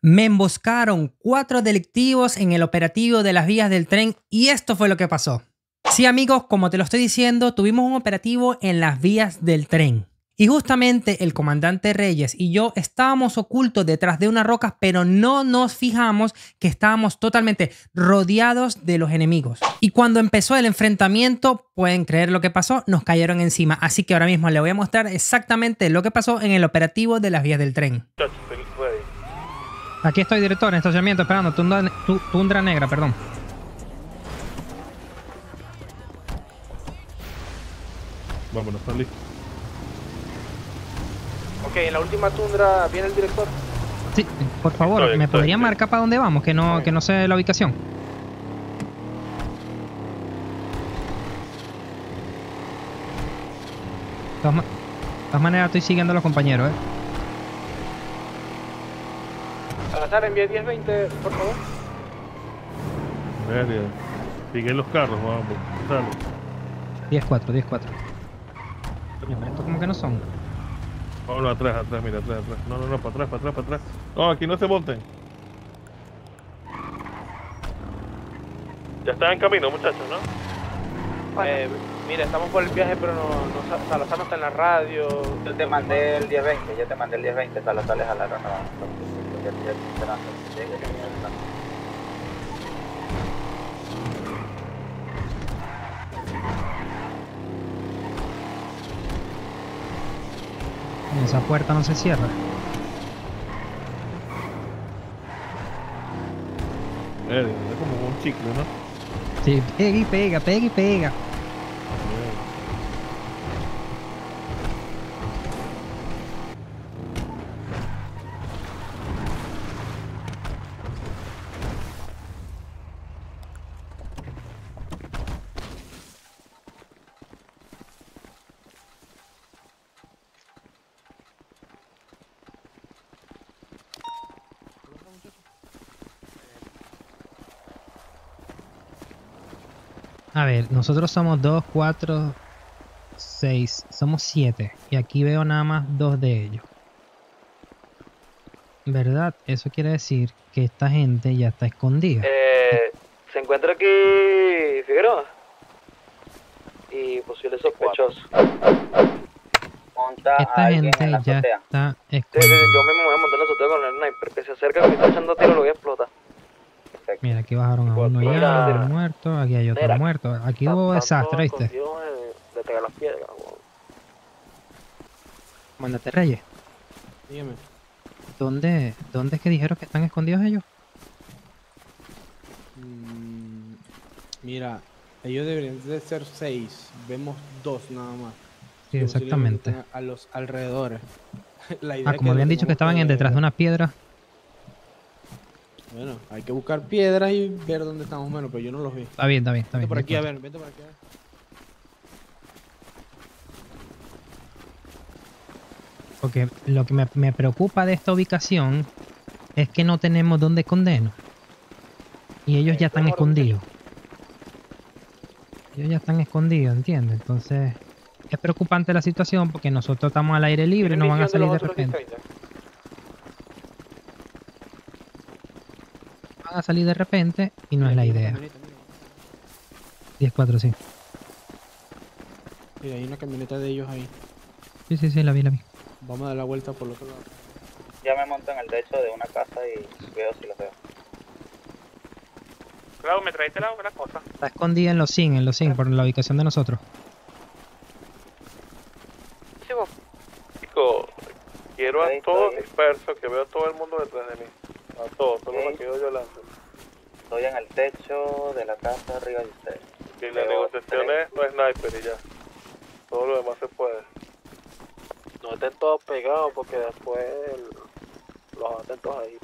Me emboscaron 4 delictivos en el operativo de las vías del tren y esto fue lo que pasó. Sí amigos, como te lo estoy diciendo, tuvimos un operativo en las vías del tren. Y justamente el comandante Reyes y yo estábamos ocultos detrás de unas rocas, pero no nos fijamos que estábamos totalmente rodeados de los enemigos. Y cuando empezó el enfrentamiento, pueden creer lo que pasó, nos cayeron encima. Así que ahora mismo les voy a mostrar exactamente lo que pasó en el operativo de las vías del tren. Aquí estoy, director, en estacionamiento, esperando. Tundra negra, perdón. Vámonos, está listo. Ok, en la última tundra viene el director. Sí, por favor, ¿me podrían marcar para dónde vamos? Que no sé la ubicación. De todas maneras estoy siguiendo a los compañeros, Salazar, envía 10-20, por favor. Verga. Siguen los carros, vamos. Dale. 10-4. Estos como que no son. Vámonos atrás, mira, atrás. No, para atrás. No, aquí no se monten. Ya están en camino, muchachos, ¿no? Mira, estamos por el viaje, pero Salazar no está en la radio. Yo te mandé el 10-20, Salazar les jalaron Esa puerta no se cierra. Es como un chicle, ¿no? Sí, pega y pega. A ver, nosotros somos 2, 4, 6, somos 7. Y aquí veo nada más 2 de ellos. ¿Verdad? Eso quiere decir que esta gente ya está escondida. Se encuentra aquí Figueroa y posible sospechoso. Esta gente ya está escondida. Yo mismo me voy a montar en la azotea con el sniper. Que se acerca, que me está echando tiro, lo voy a explotar. Mira, aquí bajaron a uno ya, muerto, aquí hay otro muerto. Aquí hubo desastre, ¿viste? De las piedras. Mándate, Reyes. Dígame. ¿Dónde es que dijeron que están escondidos ellos? Mira, ellos deberían de ser 6. Vemos 2 nada más. Sí, exactamente. A los alrededores. La idea Como habían dicho que estaban detrás de una piedra. Bueno, hay que buscar piedras y ver dónde estamos menos, pero yo no los vi. Está bien. Vente por aquí, a ver, vente por aquí. Porque lo que me preocupa de esta ubicación es que no tenemos dónde escondernos. Y ellos ya están escondidos. ¿Entiendes? Entonces es preocupante la situación porque nosotros estamos al aire libre y nos van a salir de repente. Van a salir de repente y no es la idea. 10-4, sí. Mira, hay una camioneta de ellos ahí. Sí, la vi. Vamos a dar la vuelta por el otro lado. Ya me monto en el techo de una casa y veo si los veo. Claro, me traiste la cosa. Está escondida en los zinc, por la ubicación de nosotros. Sí, vos. Chico, quiero a todos dispersos, que veo a todo el mundo detrás de mí. A todos, solo me quedo yo delante. Estoy en el techo de la casa arriba de ustedes. Y la negociación es no sniper y ya. Todo lo demás se puede. No estén todos pegados porque después los atentos ahí.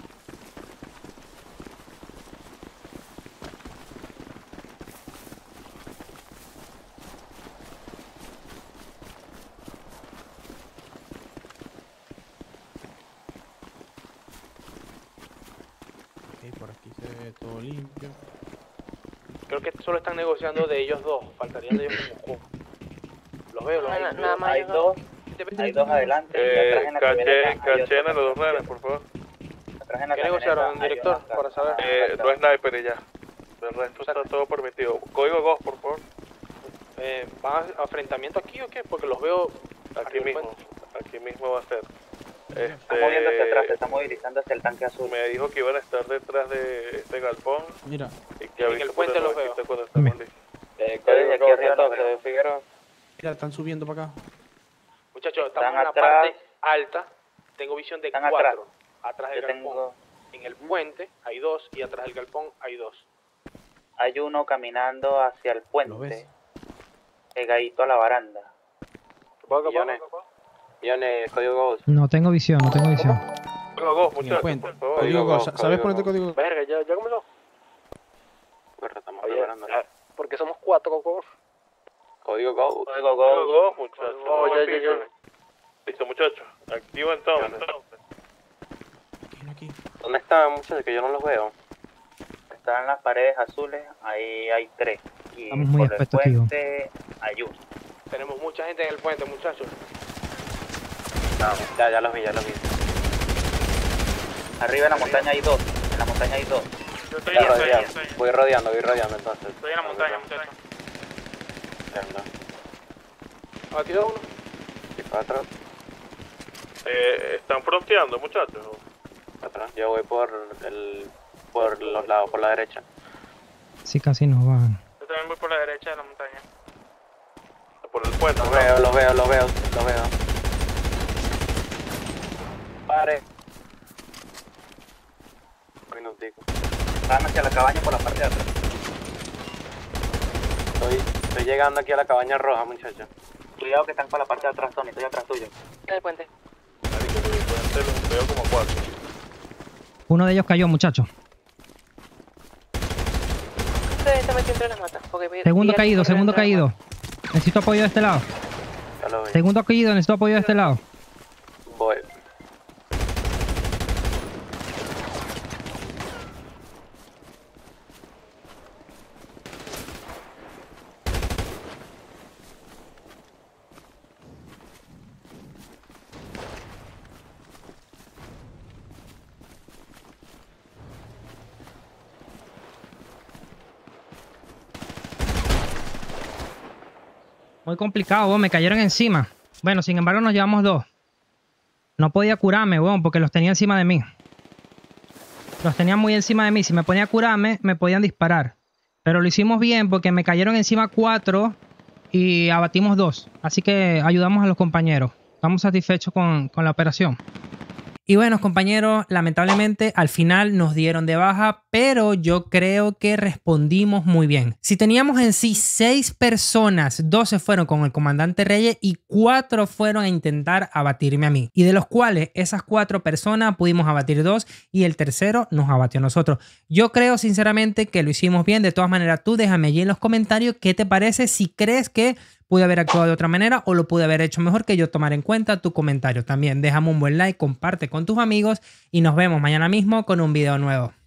Ok, por aquí se ve todo limpio. Creo que solo están negociando de ellos dos. Faltarían de ellos como Los veo. Nada más hay dos adelante y atrás en la camioneta. Cachena los dos reales, por favor. Traje en la ¿Qué camioneta, negociaron, hay director? una Para saber. No sniper y ya. El resto está todo permitido. Código Ghost, por favor. ¿Van a enfrentamiento aquí o qué? Porque los veo Aquí arriba del mismo. puente. Aquí mismo va a ser. Se está moviendo hacia atrás, se está movilizando hacia el tanque azul. Me dijo que iban a estar detrás de este galpón Mira, y que En el puente los veo. cuando estamos listos. Desde aquí arriba entonces, Figueroa. mira, están subiendo para acá. Muchachos, estamos Están en la atrás. parte alta. Tengo visión de Están 4. Atrás del Yo galpón. tengo... En el puente hay 2 y atrás del galpón hay 2. Hay uno caminando hacia el ¿Lo puente, ves? pegadito a la baranda. Millones, código Ghost. No tengo visión, no tengo visión. Código Ghost, En el muchachos, puente. por favor. Código Ghost. ¿Sabes ponerte código? Verga, ya comenzó. Estamos preparando. Porque somos 4, Coco. Código Ghost. Código Código Ghost. Ghost, muchachos. Oh, ya. Listo, muchachos. Activo entonces. Aquí. ¿Dónde están, muchachos? Que yo no los veo. Están las paredes azules, ahí hay 3. Y Estamos muy por el expectativos. puente hay uno. Tenemos mucha gente en el puente, muchachos. Ya los vi. Arriba en la montaña hay 2. En la montaña hay 2. Yo estoy Voy rodeando entonces. en la montaña, muchachos. Aquí da uno. Están fronteando, muchachos. Yo voy por los lados, por la derecha. Sí, casi nos van. Yo también voy por la derecha de la montaña. Por el puente. Los veo. Pare. Un minutico. Van hacia la cabaña por la parte de atrás. Estoy llegando aquí a la cabaña roja, muchachos. Cuidado que están por la parte de atrás, Tony, estoy atrás tuyo. En el puente. Veo como 4. Uno de ellos cayó, muchachos. Se metió entre las matas. Segundo caído. Necesito apoyo de este lado. Ya lo vi. Segundo caído, necesito apoyo de este lado. Voy. Muy complicado, weón, me cayeron encima. Bueno, sin embargo nos llevamos 2. No podía curarme, weón, porque los tenía encima de mí. Los tenía muy encima de mí. Si me ponía a curarme, me podían disparar. Pero lo hicimos bien porque me cayeron encima 4 y abatimos 2. Así que ayudamos a los compañeros. Estamos satisfechos con la operación. Y bueno, compañeros, lamentablemente al final nos dieron de baja, pero yo creo que respondimos muy bien. Si teníamos en sí 6 personas, 12 fueron con el comandante Reyes y 4 fueron a intentar abatirme a mí. Y de los cuales esas 4 personas pudimos abatir 2 y el tercero nos abatió a nosotros. Yo creo sinceramente que lo hicimos bien. De todas maneras, tú déjame allí en los comentarios qué te parece, si crees que pude haber actuado de otra manera o lo pude haber hecho mejor, que yo tomar en cuenta tu comentario. También déjame un buen like, comparte con tus amigos y nos vemos mañana mismo con un video nuevo.